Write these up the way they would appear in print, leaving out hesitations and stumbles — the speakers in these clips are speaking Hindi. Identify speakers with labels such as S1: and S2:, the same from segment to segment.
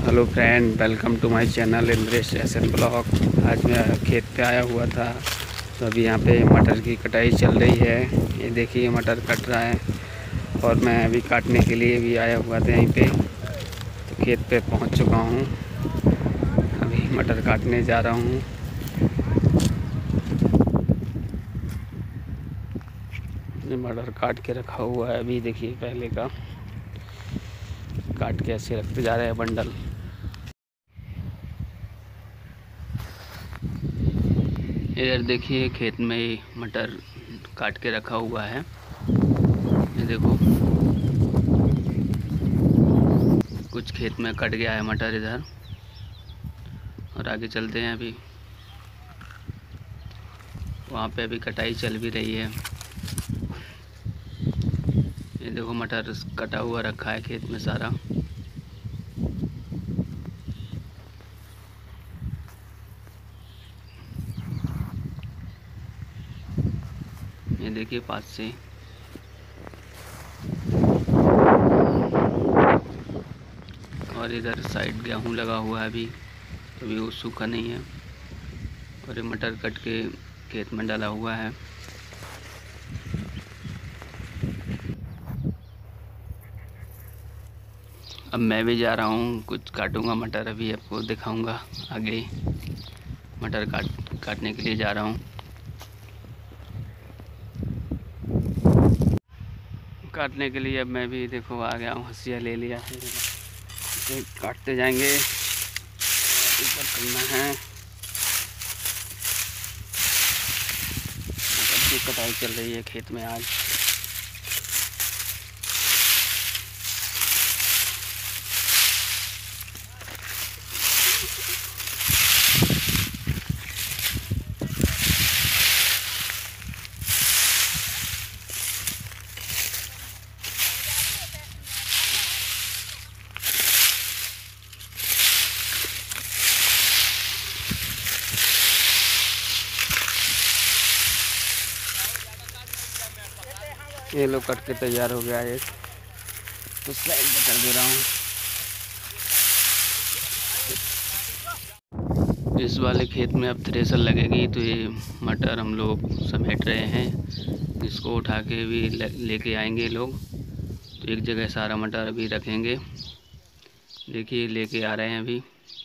S1: Hello friend, welcome to my channel Indresh S N blog. आज मैं खेत पे आया हुआ था, तो अभी यहाँ पे मटर की कटाई चल रही है। ये देखिए मटर कट रहा है और मैं अभी काटने के लिए भी आया हुआ था यहीं पे। तो खेत पे पहुँच चुका हूँ, अभी मटर काटने जा रहा हूँ। मटर काट के रखा हुआ है, अभी देखिए पहले का काट के ऐसे रखते जा रहे हैं बंडल। इधर देखिए खेत में ही मटर काट के रखा हुआ है। ये देखो कुछ खेत में कट गया है मटर इधर, और आगे चलते हैं। अभी वहाँ पे अभी कटाई चल भी रही है। ये देखो मटर कटा हुआ रखा है खेत में सारा। ये देखिए पास से और इधर साइड गेहूँ लगा हुआ है अभी वो सूखा नहीं है, और ये मटर कट के खेत में डाला हुआ है। अब मैं भी जा रहा हूँ, कुछ काटूंगा मटर, अभी आपको दिखाऊंगा आगे। मटर काटने के लिए जा रहा हूँ। काटने के लिए अब मैं भी देखो आ गया हूँ, हंसिया ले लिया है। इसे काटते जाएंगे, ऊपर करना है। मटर की कटाई चल रही है खेत में आज। ये लो कट के तैयार हो गया। एक तो साइड पे कर दे रहा हूँ। इस वाले खेत में अब थ्रेसर लगेगी, तो ये मटर हम लोग समेट रहे हैं। इसको उठा के भी लेके आएंगे लोग। तो एक जगह सारा मटर अभी रखेंगे। देखिए लेके आ रहे हैं अभी।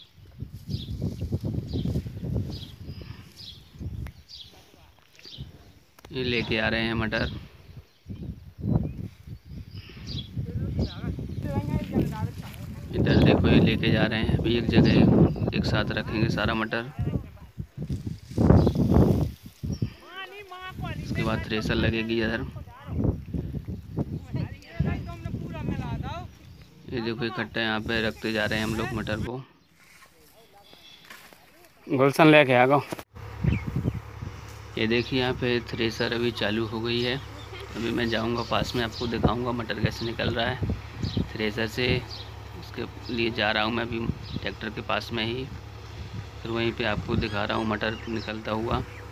S1: ये लेके आ रहे हैं मटर। इधर देखो ये लेके जा रहे हैं, अभी एक जगह एक साथ रखेंगे सारा मटर। इसके बाद थ्रेसर लगेगी इधर। ये देखो इकट्ठा यहाँ पे रखते जा रहे हैं हम लोग मटर को। गुलशन लेके आ गो। ये देखिए यहाँ पे थ्रेसर अभी चालू हो गई है। अभी मैं जाऊँगा पास में, आपको दिखाऊँगा मटर कैसे निकल रहा है थ्रेसर से। उसके लिए जा रहा हूँ मैं अभी ट्रैक्टर के पास में ही, फिर वहीं पे आपको दिखा रहा हूँ मटर निकलता हुआ।